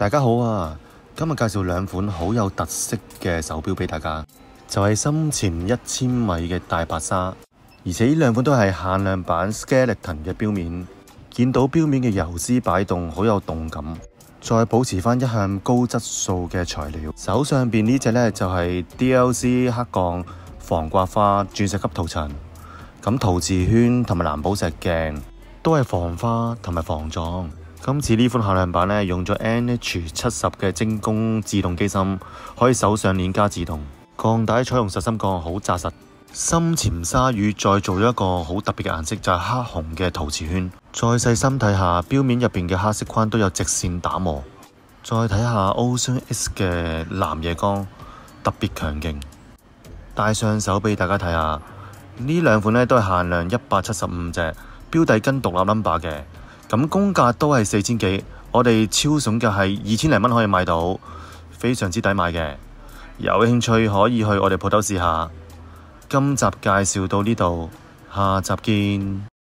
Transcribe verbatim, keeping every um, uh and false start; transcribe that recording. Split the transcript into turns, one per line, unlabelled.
大家好啊！今日介紹兩款好有特色嘅手錶俾大家，就係深潛一千米嘅大白鯊，而且呢兩款都係限量版 Skeleton 嘅錶面，見到錶面嘅游絲擺動好有動感，再保持翻一向高質素嘅材料。手上邊呢隻呢，就係 D L C 黑鋼防刮花鑽石級塗層，咁陶瓷圈同埋藍寶石鏡都係防花同埋防撞。今次呢款限量版呢，用咗 N H 七十嘅精工自動機芯，可以手上鏈加自動。鋼帶採用實心鋼，好紮實。深潛鯊魚再做咗一個好特別嘅顏色，就係黑紅嘅陶瓷圈。再細心睇下錶面入邊嘅黑色框都有直線打磨。再睇下 Ocean X 嘅藍夜光，特別強勁。戴上手俾大家睇下，呢兩款呢都係限量一百七十五隻，錶底跟獨立 number 嘅。咁公價都係四千幾，我哋超送嘅係二千零蚊可以買到，非常之抵買嘅。有興趣可以去我哋鋪頭試下。今集介紹到呢度，下集見。